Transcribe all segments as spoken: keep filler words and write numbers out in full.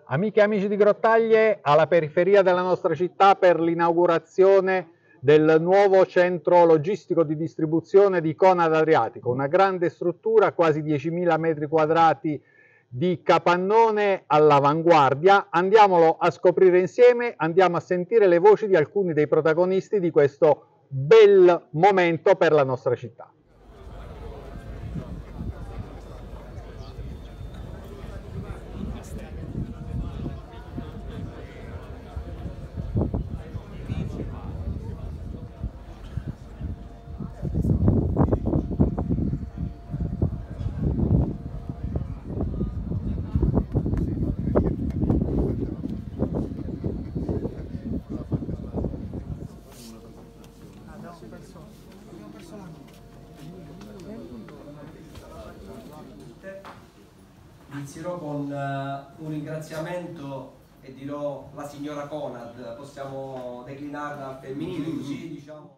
Amiche e amici di Grottaglie, alla periferia della nostra città per l'inaugurazione del nuovo centro logistico di distribuzione di Conad Adriatico, una grande struttura, quasi diecimila metri quadrati di capannone all'avanguardia. Andiamolo a scoprire insieme, andiamo a sentire le voci di alcuni dei protagonisti di questo bel momento per la nostra città. Inizierò con uh, un ringraziamento e dirò la signora Conad, possiamo declinarla al femminile così diciamo.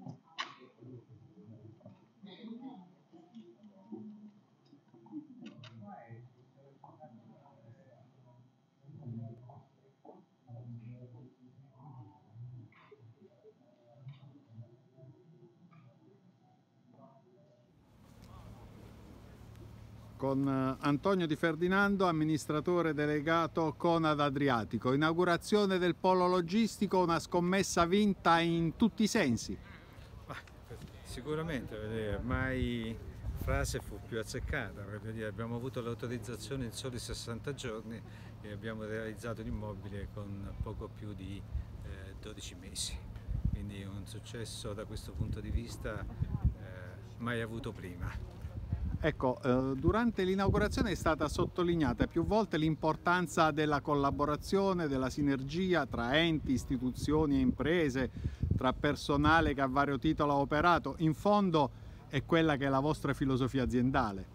Con Antonio Di Ferdinando, amministratore delegato Conad Adriatico. Inaugurazione del polo logistico, una scommessa vinta in tutti i sensi. Ma, sicuramente, ormai frase fu più azzeccata, dire, abbiamo avuto l'autorizzazione in soli sessanta giorni e abbiamo realizzato l'immobile con poco più di eh, dodici mesi, quindi un successo da questo punto di vista eh, mai avuto prima. Ecco, eh, durante l'inaugurazione è stata sottolineata più volte l'importanza della collaborazione, della sinergia tra enti, istituzioni e imprese, tra personale che a vario titolo ha operato. In fondo è quella che è la vostra filosofia aziendale.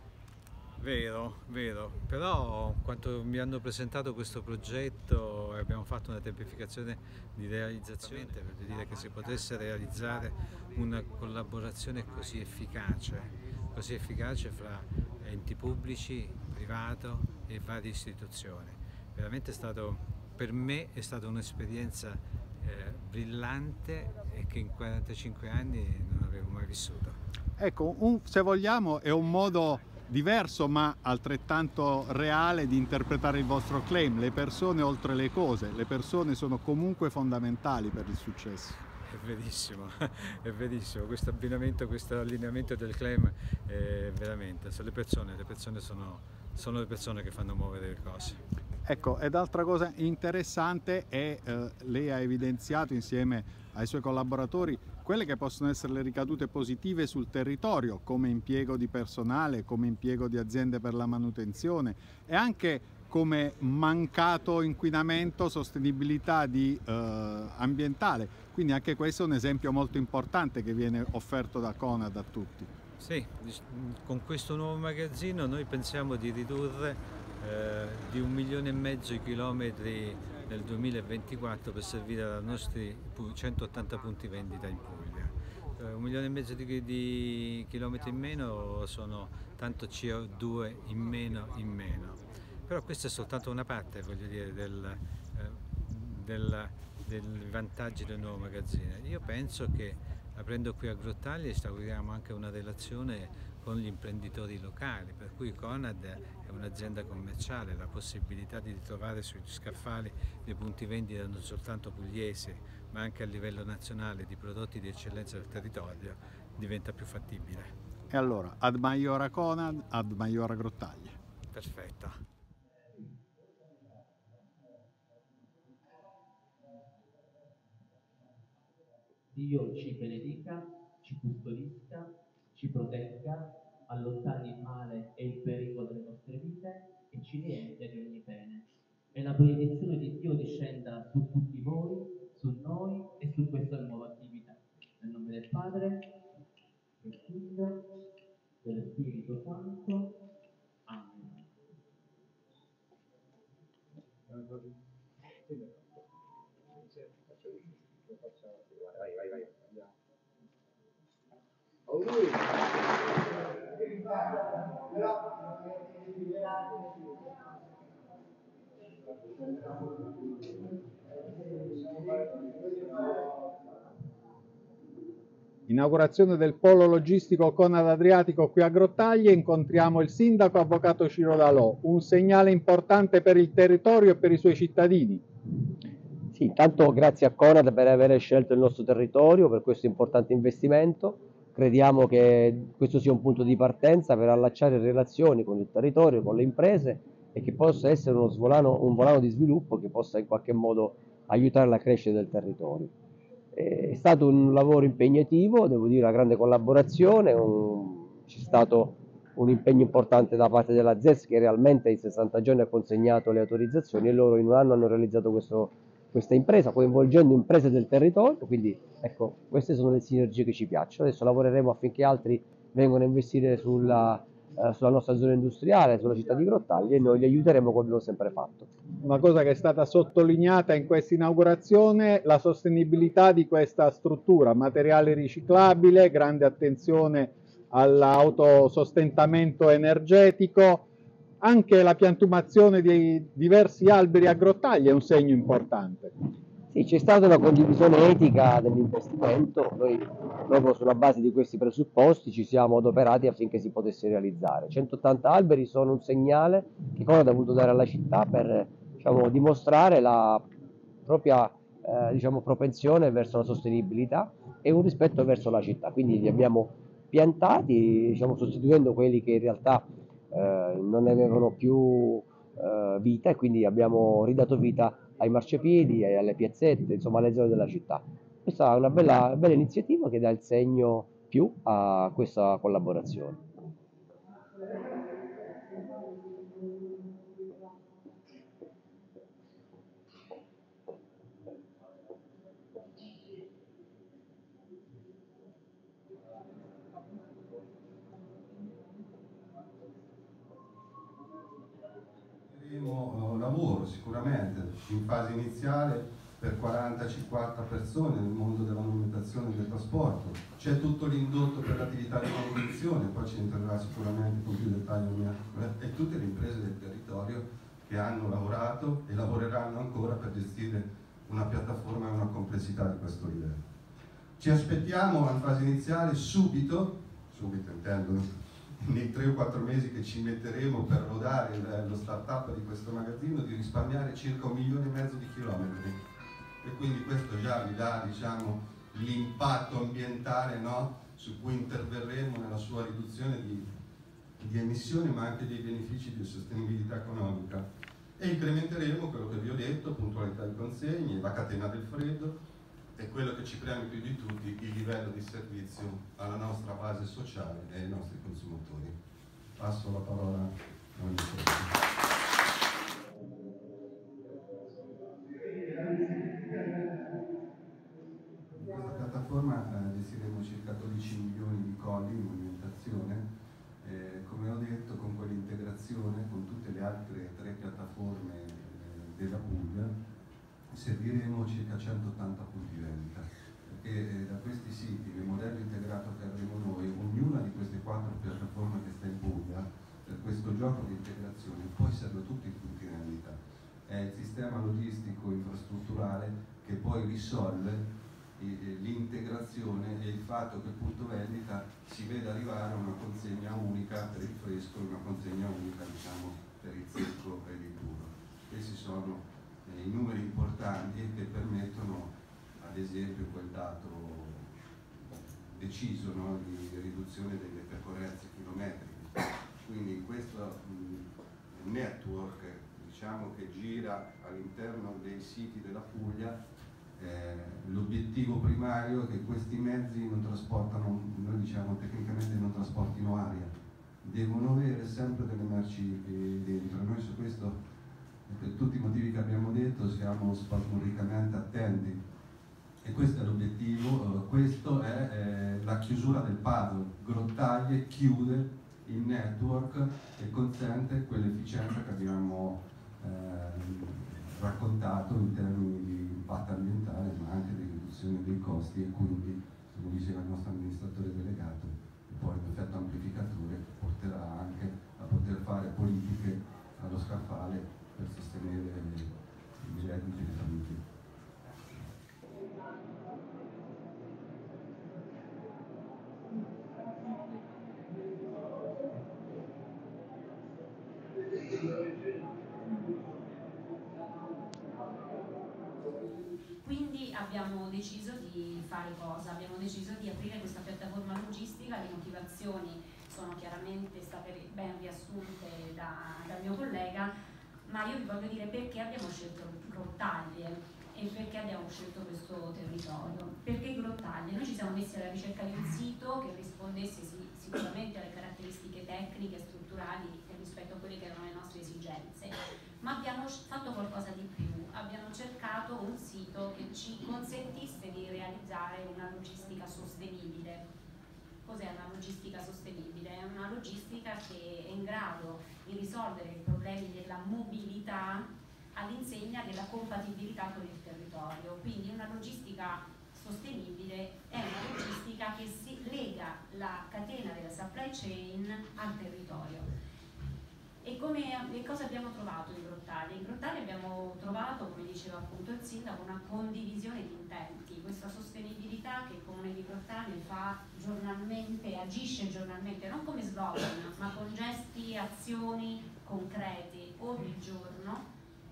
Vero, vero, però quando mi hanno presentato questo progetto e abbiamo fatto una tempificazione di realizzazione per dire che si potesse realizzare una collaborazione così efficace, così efficace fra enti pubblici, privato e varie istituzioni. Veramente è stato, per me è stata un'esperienza eh, brillante e che in quarantacinque anni non avevo mai vissuto. Ecco, un, se vogliamo è un modo diverso ma altrettanto reale di interpretare il vostro claim: le persone oltre le cose. Le persone sono comunque fondamentali per il successo. È verissimo, è verissimo, questo abbinamento, questo allineamento del claim è veramente, sono le persone, le persone sono, sono le persone che fanno muovere le cose. Ecco, ed altra cosa interessante è, eh, lei ha evidenziato insieme ai suoi collaboratori quelle che possono essere le ricadute positive sul territorio, come impiego di personale, come impiego di aziende per la manutenzione e anche come mancato inquinamento, sostenibilità di, eh, ambientale. Quindi anche questo è un esempio molto importante che viene offerto da Conad a tutti. Sì, con questo nuovo magazzino noi pensiamo di ridurre eh, di un milione e mezzo i chilometri nel duemilaventiquattro per servire ai nostri centottanta punti vendita in Puglia. Eh, un milione e mezzo di, di chilometri in meno sono tanto C O due in meno in meno. Però questa è soltanto una parte, voglio dire, del, eh, del, dei vantaggi del nuovo magazzino. Io penso che aprendo qui a Grottaglie instauriamo anche una relazione con gli imprenditori locali, per cui Conad è un'azienda commerciale, la possibilità di ritrovare sugli scaffali dei punti vendita non soltanto pugliesi, ma anche a livello nazionale di prodotti di eccellenza del territorio diventa più fattibile. E allora, ad maiora Conad, ad maiora Grottaglie. Perfetto. Dio ci benedica, ci custodisca, ci protegga, allontani il male e il pericolo dalle nostre vite e ci riempia di ogni bene. E la benedizione di Dio discenda su tutti voi, su noi e su questa nuova attività. Nel nome del Padre, del Figlio, dello Spirito Santo. Amen. Vai, vai, vai. Inaugurazione del polo logistico Conad Adriatico qui a Grottaglie, incontriamo il sindaco avvocato Ciro Dalò, un segnale importante per il territorio e per i suoi cittadini. Sì, intanto grazie a Conad per aver scelto il nostro territorio per questo importante investimento. Crediamo che questo sia un punto di partenza per allacciare relazioni con il territorio, con le imprese e che possa essere uno svolano, un volano di sviluppo che possa in qualche modo aiutare la crescita del territorio. È stato un lavoro impegnativo, devo dire una grande collaborazione, un... c'è stato un impegno importante da parte della Z E S che realmente in sessanta giorni ha consegnato le autorizzazioni e loro in un anno hanno realizzato questo questa impresa, coinvolgendo imprese del territorio, quindi ecco, queste sono le sinergie che ci piacciono. Adesso lavoreremo affinché altri vengano a investire sulla, eh, sulla nostra zona industriale, sulla città di Grottaglie e noi li aiuteremo come abbiamo sempre fatto. Una cosa che è stata sottolineata in questa inaugurazione, la sostenibilità di questa struttura, materiale riciclabile, grande attenzione all'autosostentamento energetico. Anche la piantumazione di diversi alberi a Grottaglie è un segno importante. Sì, c'è stata una condivisione etica dell'investimento, noi proprio sulla base di questi presupposti ci siamo adoperati affinché si potesse realizzare. centottanta alberi sono un segnale che Conad ha voluto dare alla città per, diciamo, dimostrare la propria eh, diciamo, propensione verso la sostenibilità e un rispetto verso la città, quindi li abbiamo piantati, diciamo, sostituendo quelli che in realtà Eh, non ne avevano più eh, vita e quindi abbiamo ridato vita ai marciapiedi, alle piazzette, insomma alle zone della città. Questa è una bella, bella iniziativa che dà il segno più a questa collaborazione. Lavoro sicuramente in fase iniziale per quaranta cinquanta persone nel mondo della movimentazione e del trasporto. C'è tutto l'indotto per l'attività di manutenzione, poi ci entrerà sicuramente con più dettaglio mia, e tutte le imprese del territorio che hanno lavorato e lavoreranno ancora per gestire una piattaforma e una complessità di questo livello. Ci aspettiamo in fase iniziale subito, subito intendo nei tre o quattro mesi che ci metteremo per rodare lo startup di questo magazzino, di risparmiare circa un milione e mezzo di chilometri, e quindi questo già vi dà, diciamo, l'impatto ambientale, no? Su cui interverremo nella sua riduzione di, di emissioni, ma anche dei benefici di sostenibilità economica, e incrementeremo quello che vi ho detto: puntualità di consegne, la catena del freddo e quello che ci preme più di tutti, il livello di servizio alla nostra base sociale e ai nostri consumatori. Passo la parola a In questa piattaforma eh, gestiremo circa dodici milioni di colli in movimentazione, eh, come ho detto, con quell'integrazione con tutte le altre tre piattaforme eh, della Puglia. Serviremo circa centottanta punti vendita, perché da questi siti, nel modello integrato che avremo noi, ognuna di queste quattro piattaforme che sta in Puglia, per questo gioco di integrazione, poi serve tutti i punti vendita. È il sistema logistico infrastrutturale che poi risolve l'integrazione e il fatto che il punto vendita si veda arrivare a una consegna unica per il fresco e una consegna unica, diciamo, per il secco e il duro. Questi sono i numeri importanti che permettono, ad esempio, quel dato deciso, no, di riduzione delle percorrenze chilometriche. Quindi questo mh, network, diciamo, che gira all'interno dei siti della Puglia, eh, l'obiettivo primario è che questi mezzi non trasportano, noi diciamo tecnicamente non trasportino aria, devono avere sempre delle merci dentro. Noi su questo, per tutti i motivi che abbiamo detto, siamo spasmodicamente attenti e questo è l'obiettivo. Questo è eh, la chiusura del puzzle. Grottaglie chiude il network e consente quell'efficienza che abbiamo eh, raccontato in termini di impatto ambientale, ma anche di riduzione dei costi, e quindi, come diceva il nostro amministratore delegato, poi l'effetto amplificatore porterà anche a poter fare politiche allo scaffale per sostenere direi tutti i saluti. Quindi abbiamo deciso di fare cosa? Abbiamo deciso di aprire questa piattaforma logistica. Le motivazioni sono chiaramente state ben riassunte da, dal mio collega, ma io vi voglio dire perché abbiamo scelto Grottaglie e perché abbiamo scelto questo territorio. Perché Grottaglie? Noi ci siamo messi alla ricerca di un sito che rispondesse sì, sicuramente alle caratteristiche tecniche e strutturali rispetto a quelle che erano le nostre esigenze, ma abbiamo fatto qualcosa di più. Abbiamo cercato un sito che ci consentisse di realizzare una logistica sostenibile. Cos'è una logistica sostenibile? È una logistica che è in grado di risolvere i problemi della mobilità all'insegna della compatibilità con il territorio. Quindi una logistica sostenibile è una logistica che si lega la catena della supply chain al territorio. E, come, e cosa abbiamo trovato in Grottaglie? In Grottaglie abbiamo trovato, come diceva appunto il sindaco, una condivisione di intenti, questa sostenibilità che il Comune di Grottaglie fa giornalmente, agisce giornalmente, non come slogan, ma con gesti, azioni concreti ogni giorno,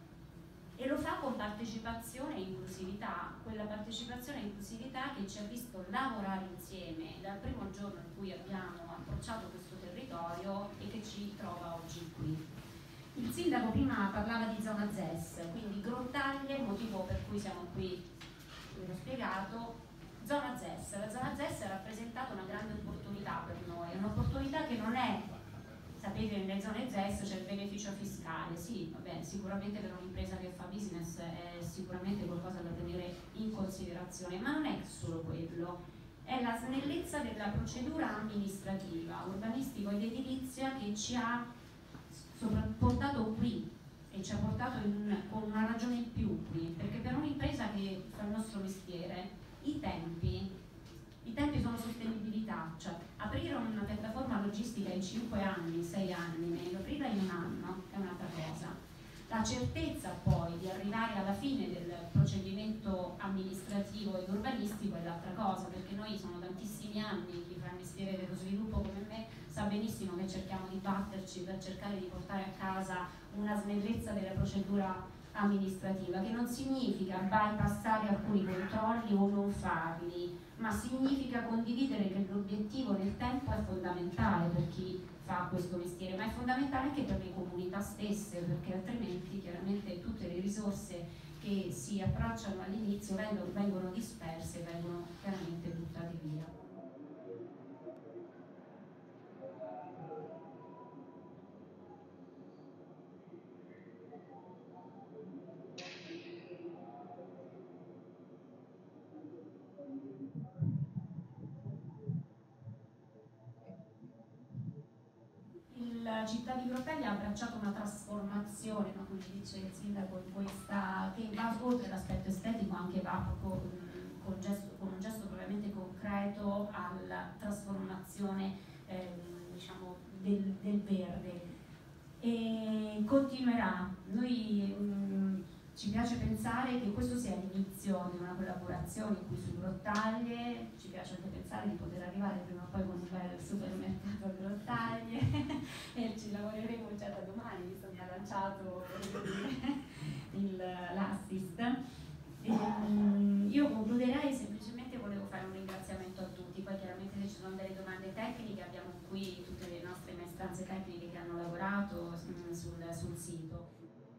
e lo fa con partecipazione e inclusività, quella partecipazione e inclusività che ci ha visto lavorare insieme dal primo giorno in cui abbiamo approcciato questo territorio e che ci trova oggi qui. Il sindaco prima parlava di zona Z E S, quindi Grottaglie, il motivo per cui siamo qui, ve l'ho spiegato. Zona Z E S, la zona Z E S ha rappresentato una grande opportunità per noi, un'opportunità che non è, sapete, nelle zone Z E S c'è il beneficio fiscale, sì, vabbè, sicuramente per un'impresa che fa business è sicuramente qualcosa da tenere in considerazione, ma non è solo quello, è la snellezza della procedura amministrativa, urbanistica ed edilizia che ci ha portato qui e ci ha portato in, con una ragione in più qui, perché per un'impresa che fa il nostro mestiere i tempi I tempi sono sostenibilità, cioè aprire una piattaforma logistica in cinque anni, sei anni, meglio aprirla in un anno è un'altra cosa. La certezza poi di arrivare alla fine del procedimento amministrativo ed urbanistico è l'altra cosa, perché noi sono tantissimi anni, chi fa il mestiere dello sviluppo come me sa benissimo che cerchiamo di batterci per cercare di portare a casa una snellezza della procedura amministrativa, che non significa bypassare alcuni controlli o non farli, ma significa condividere che l'obiettivo nel tempo è fondamentale per chi fa questo mestiere, ma è fondamentale anche per le comunità stesse, perché altrimenti chiaramente tutte le risorse che si approcciano all'inizio vengono, vengono disperse, vengono chiaramente buttate via. La città di Grottaglie ha abbracciato una trasformazione, no? Come dice il sindaco, in questa, che va oltre l'aspetto estetico, anche va con, con, gesto, con un gesto probabilmente concreto alla trasformazione eh, diciamo, del, del verde. E continuerà. Noi mh, ci piace pensare che questo sia l'inizio di una collaborazione qui su Grottaglie, ci piace anche pensare di poter arrivare prima o poi con un bel supermercato a Grottaglie e ci lavoreremo già da domani, visto che mi ha lanciato l'assist. Io concluderei, semplicemente volevo fare un ringraziamento a tutti, poi chiaramente se ci sono delle domande tecniche abbiamo qui tutte le nostre maestranze tecniche che hanno lavorato sul, sul sito.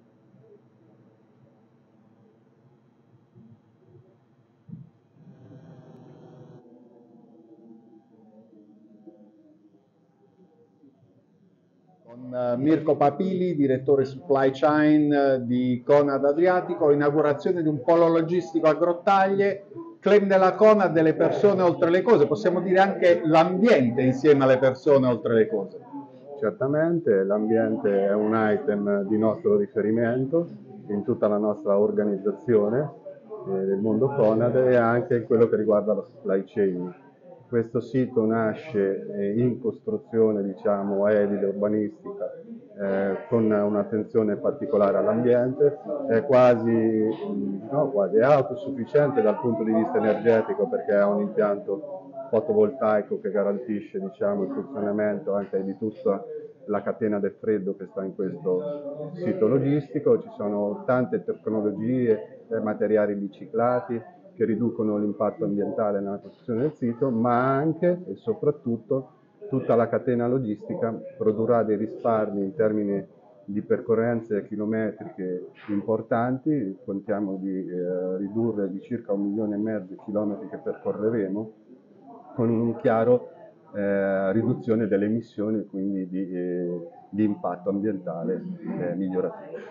Con Mirko Papili, direttore supply chain di Conad Adriatico, inaugurazione di un polo logistico a Grottaglie, claim della Conad delle persone oltre le cose, possiamo dire anche l'ambiente insieme alle persone oltre le cose. Certamente, l'ambiente è un item di nostro riferimento in tutta la nostra organizzazione eh, del mondo Conad e anche quello che riguarda la supply chain. Questo sito nasce eh, in costruzione, diciamo, edile, urbanistica, eh, con un'attenzione particolare all'ambiente, è quasi, no, quasi, è autosufficiente dal punto di vista energetico perché ha un impianto fotovoltaico che garantisce, diciamo, il funzionamento anche di tutta la catena del freddo che sta in questo sito logistico. Ci sono tante tecnologie, eh, materiali riciclati che riducono l'impatto ambientale nella costruzione del sito, ma anche e soprattutto tutta la catena logistica produrrà dei risparmi in termini di percorrenze chilometriche importanti. Contiamo di eh, ridurre di circa un milione e mezzo di chilometri che percorreremo, con un chiaro eh, riduzione delle emissioni e quindi di, eh, di impatto ambientale eh, migliorativo.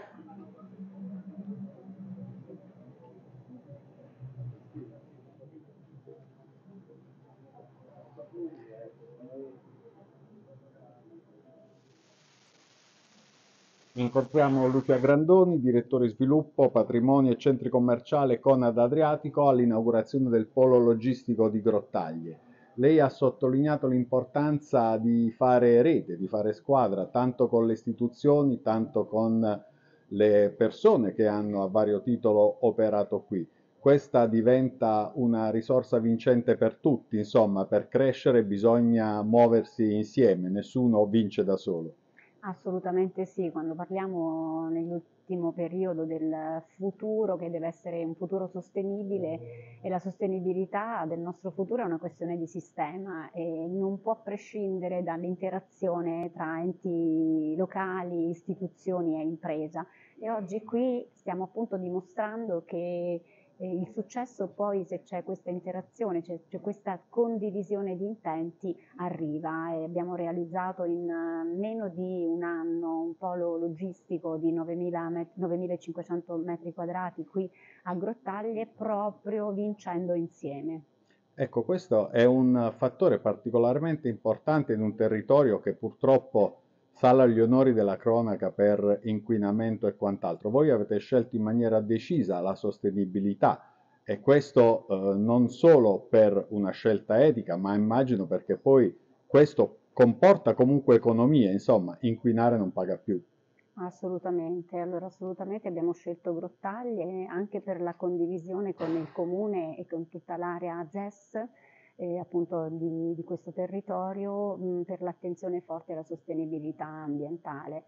Incontriamo Lucia Grandoni, direttore sviluppo, patrimonio e centri commerciali Conad Adriatico, all'inaugurazione del polo logistico di Grottaglie. Lei ha sottolineato l'importanza di fare rete, di fare squadra, tanto con le istituzioni, tanto con le persone che hanno a vario titolo operato qui. Questa diventa una risorsa vincente per tutti, insomma, per crescere bisogna muoversi insieme, nessuno vince da solo. Assolutamente sì, quando parliamo nell'ultimo periodo del futuro, che deve essere un futuro sostenibile, e la sostenibilità del nostro futuro è una questione di sistema e non può prescindere dall'interazione tra enti locali, istituzioni e impresa. E oggi qui stiamo appunto dimostrando che il successo poi, se c'è questa interazione, c'è questa condivisione di intenti, arriva, e abbiamo realizzato in meno di un anno un polo logistico di novemilacinquecento metri quadrati qui a Grottaglie, proprio vincendo insieme. Ecco, questo è un fattore particolarmente importante in un territorio che purtroppo sale agli onori della cronaca per inquinamento e quant'altro. Voi avete scelto in maniera decisa la sostenibilità, e questo eh, non solo per una scelta etica, ma immagino perché poi questo comporta comunque economia, insomma, inquinare non paga più. Assolutamente, allora assolutamente abbiamo scelto Grottaglie anche per la condivisione con il comune e con tutta l'area Z E S eh, appunto di, di questo territorio, mh, per l'attenzione forte alla sostenibilità ambientale.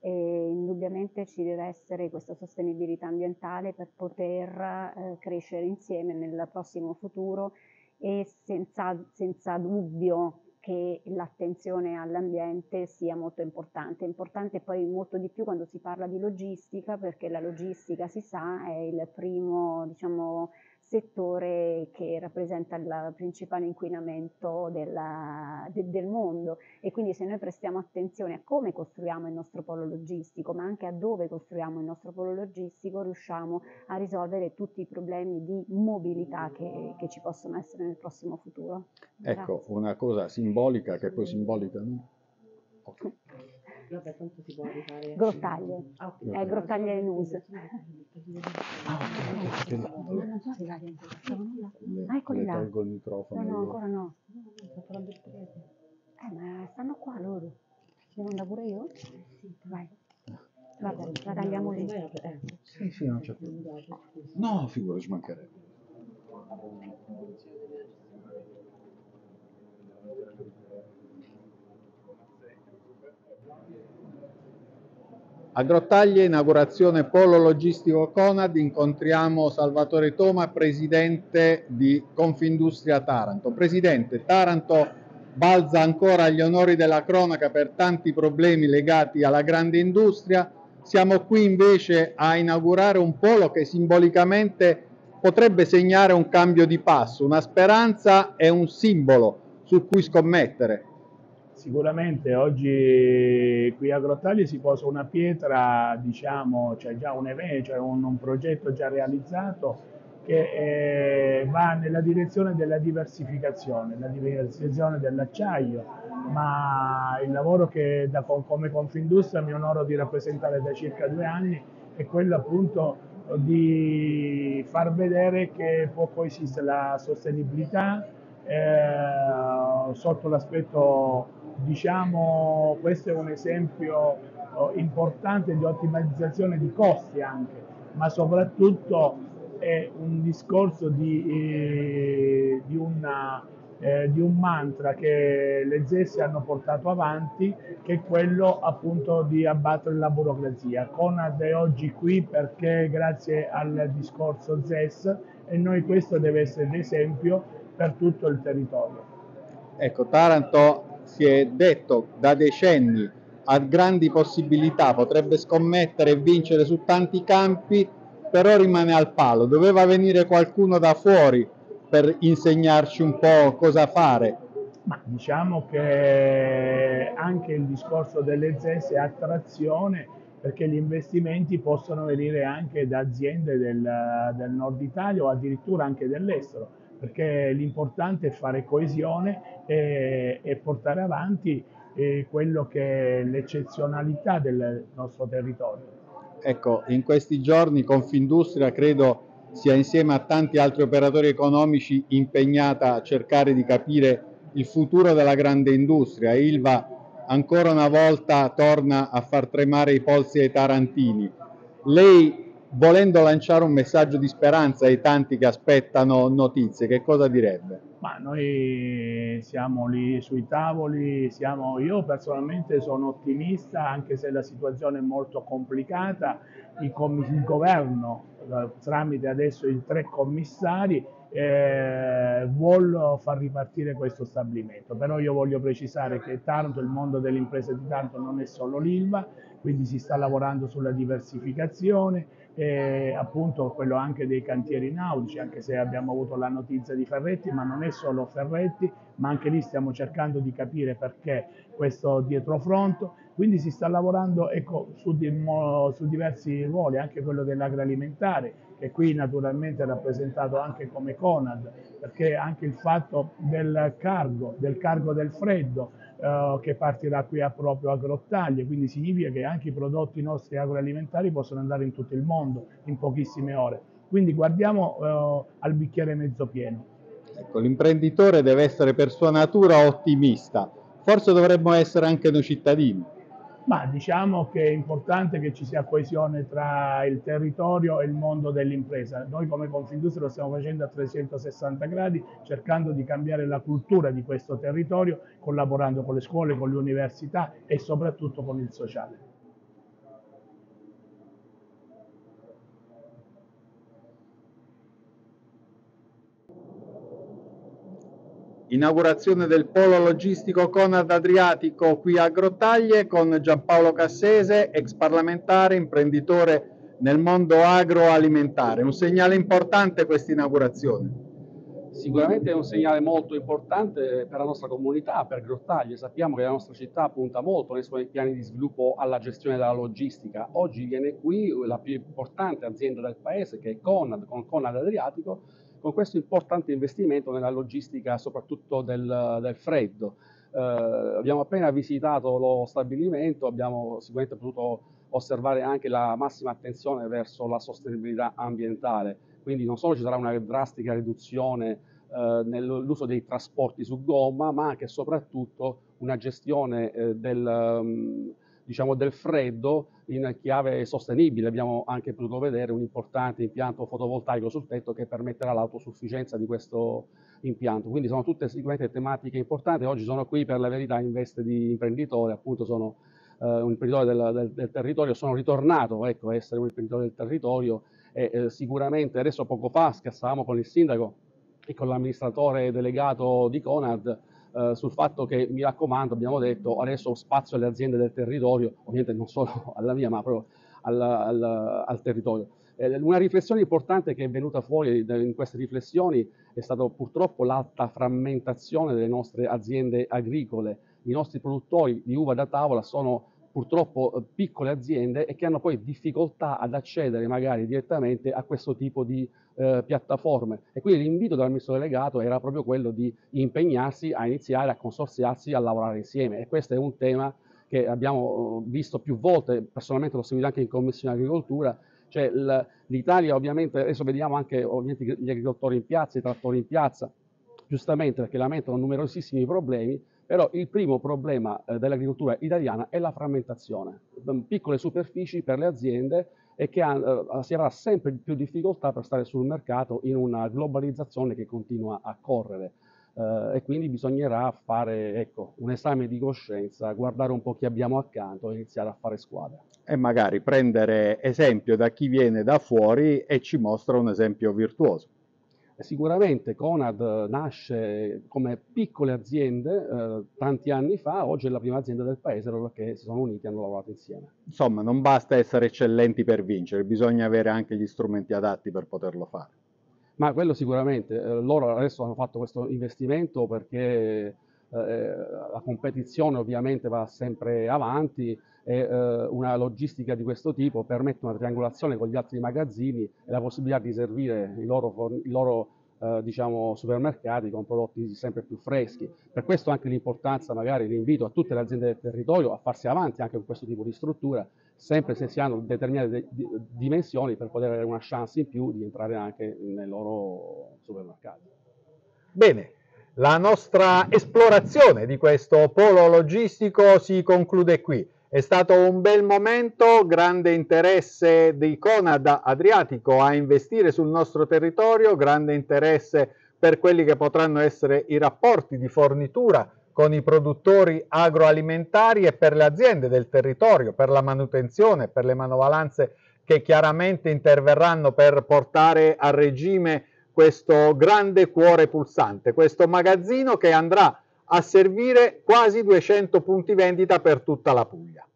E indubbiamente ci deve essere questa sostenibilità ambientale per poter eh, crescere insieme nel prossimo futuro, e senza, senza dubbio che l'attenzione all'ambiente sia molto importante. È importante poi molto di più quando si parla di logistica, perché la logistica, si sa, è il primo, diciamo, settore che rappresenta il principale inquinamento della, de, del mondo, e quindi se noi prestiamo attenzione a come costruiamo il nostro polo logistico, ma anche a dove costruiamo il nostro polo logistico, riusciamo a risolvere tutti i problemi di mobilità che, che ci possono essere nel prossimo futuro. Grazie. Ecco, una cosa simbolica che poi simbolica, no? Okay. Vabbè, tanto si può rifare. Grottaglie, ah, okay. È Grottaglie News. Ah, okay. Non so arrivare in questo. Le, ah, eccoli le là. tolgo il microfono. No, no, io. ancora no. Eh, ma stanno qua loro. Devo andare pure io? Sì. Vai. Vabbè, la tagliamo lì. Sì, sì, non c'è problema. No, figura, ci mancherebbe. A Grottaglie, inaugurazione polo logistico Conad, incontriamo Salvatore Toma, presidente di Confindustria Taranto. Presidente, Taranto balza ancora agli onori della cronaca per tanti problemi legati alla grande industria. Siamo qui invece a inaugurare un polo che simbolicamente potrebbe segnare un cambio di passo, una speranza e un simbolo su cui scommettere. Sicuramente oggi qui a Grottaglie si posa una pietra, diciamo, c'è già un evento, c'è un, un progetto già realizzato che eh, va nella direzione della diversificazione, la diversificazione dell'acciaio, ma il lavoro che da, come Confindustria mi onoro di rappresentare da circa due anni è quello appunto di far vedere che può coesistere la sostenibilità, eh, sotto l'aspetto, diciamo, questo è un esempio eh, importante di ottimizzazione di costi anche, ma soprattutto è un discorso di, eh, di, una, eh, di un mantra che le Z E S hanno portato avanti, che è quello appunto di abbattere la burocrazia. Conad è oggi qui perché grazie al discorso Z E S, e noi questo deve essere l'esempio per tutto il territorio. Ecco, Taranto si è detto da decenni ha grandi possibilità, potrebbe scommettere e vincere su tanti campi, però rimane al palo. Doveva venire qualcuno da fuori per insegnarci un po' cosa fare. Ma diciamo che anche il discorso delle Z E S è attrazione, perché gli investimenti possono venire anche da aziende del, del nord Italia o addirittura anche dell'estero, perché l'importante è fare coesione e, e portare avanti eh, quello che è l'eccezionalità del nostro territorio. Ecco, in questi giorni Confindustria credo sia insieme a tanti altri operatori economici impegnata a cercare di capire il futuro della grande industria. Ilva ancora una volta torna a far tremare i polsi ai tarantini. Lei, volendo lanciare un messaggio di speranza ai tanti che aspettano notizie, che cosa direbbe? Ma noi siamo lì sui tavoli, siamo, io personalmente sono ottimista, anche se la situazione è molto complicata. Il, il governo, tramite adesso i tre commissari, eh, vuole far ripartire questo stabilimento. Però io voglio precisare che Taranto, il mondo delle imprese di Taranto non è solo l'Ilva, quindi si sta lavorando sulla diversificazione, e appunto quello anche dei cantieri nautici, anche se abbiamo avuto la notizia di Ferretti, ma non è solo Ferretti, ma anche lì stiamo cercando di capire perché questo dietrofront. Quindi si sta lavorando, ecco, su, di, mo, su diversi ruoli, anche quello dell'agroalimentare, che qui naturalmente è rappresentato anche come Conad, perché anche il fatto del cargo, del cargo del freddo, Uh, che partirà qui a proprio a Grottaglie, quindi significa che anche i prodotti nostri agroalimentari possono andare in tutto il mondo in pochissime ore. Quindi guardiamo uh, al bicchiere mezzo pieno. Ecco, l'imprenditore deve essere per sua natura ottimista, forse dovremmo essere anche noi cittadini. Ma diciamo che è importante che ci sia coesione tra il territorio e il mondo dell'impresa. Noi come Confindustria lo stiamo facendo a trecentosessanta gradi, cercando di cambiare la cultura di questo territorio, collaborando con le scuole, con le università e soprattutto con il sociale. Inaugurazione del polo logistico Conad Adriatico qui a Grottaglie con Giampaolo Cassese, ex parlamentare, imprenditore nel mondo agroalimentare. Un segnale importante questa inaugurazione. Sicuramente è un segnale molto importante per la nostra comunità, per Grottaglie. Sappiamo che la nostra città punta molto nei suoi piani di sviluppo alla gestione della logistica. Oggi viene qui la più importante azienda del paese, che è Conad, con Conad Adriatico, con questo importante investimento nella logistica soprattutto del, del freddo. Eh, abbiamo appena visitato lo stabilimento, abbiamo sicuramente potuto osservare anche la massima attenzione verso la sostenibilità ambientale, quindi non solo ci sarà una drastica riduzione eh, nell'uso dei trasporti su gomma, ma anche e soprattutto una gestione eh, del, um, diciamo del freddo in chiave sostenibile. Abbiamo anche potuto vedere un importante impianto fotovoltaico sul tetto che permetterà l'autosufficienza di questo impianto. Quindi sono tutte sicuramente tematiche importanti. Oggi sono qui per la verità in veste di imprenditore, appunto sono eh, un imprenditore del, del, del territorio, sono ritornato ecco, a essere un imprenditore del territorio e eh, sicuramente adesso poco fa scherzavamo con il sindaco e con l'amministratore delegato di Conad Uh, sul fatto che, mi raccomando, abbiamo detto adesso spazio alle aziende del territorio, ovviamente non solo alla mia, ma proprio al, al, al territorio. Eh, una riflessione importante che è venuta fuori in queste riflessioni è stata purtroppo l'alta frammentazione delle nostre aziende agricole. I nostri produttori di uva da tavola sono purtroppo piccole aziende e che hanno poi difficoltà ad accedere magari direttamente a questo tipo di eh, piattaforme. E quindi l'invito dal ministro delegato era proprio quello di impegnarsi a iniziare a consorziarsi, a lavorare insieme. E questo è un tema che abbiamo visto più volte, personalmente l'ho seguito anche in Commissione Agricoltura. Cioè l'Italia ovviamente, adesso vediamo anche ovviamente gli agricoltori in piazza, i trattori in piazza, giustamente perché lamentano numerosissimi problemi, però il primo problema eh, dell'agricoltura italiana è la frammentazione, piccole superfici per le aziende e che ha, eh, si avrà sempre più difficoltà per stare sul mercato in una globalizzazione che continua a correre. Uh, e quindi bisognerà fare ecco, un esame di coscienza, guardare un po' chi abbiamo accanto e iniziare a fare squadra. E magari prendere esempio da chi viene da fuori e ci mostra un esempio virtuoso. Sicuramente Conad nasce come piccole aziende eh, tanti anni fa, oggi è la prima azienda del paese proprio perché si sono uniti e hanno lavorato insieme. Insomma, non basta essere eccellenti per vincere, bisogna avere anche gli strumenti adatti per poterlo fare. Ma quello sicuramente, eh, loro adesso hanno fatto questo investimento perché eh, la competizione ovviamente va sempre avanti e eh, una logistica di questo tipo permette una triangolazione con gli altri magazzini e la possibilità di servire i loro, i loro eh, diciamo, supermercati con prodotti sempre più freschi. Per questo anche l'importanza, magari l'invito a tutte le aziende del territorio a farsi avanti anche con questo tipo di struttura, sempre se si hanno determinate dimensioni per poter avere una chance in più di entrare anche nei loro supermercati. Bene, la nostra esplorazione di questo polo logistico si conclude qui. È stato un bel momento, grande interesse di Conad Adriatico a investire sul nostro territorio, grande interesse per quelli che potranno essere i rapporti di fornitura con i produttori agroalimentari e per le aziende del territorio, per la manutenzione, per le manovalanze che chiaramente interverranno per portare a regime questo grande cuore pulsante, questo magazzino che andrà a servire quasi duecento punti vendita per tutta la Puglia.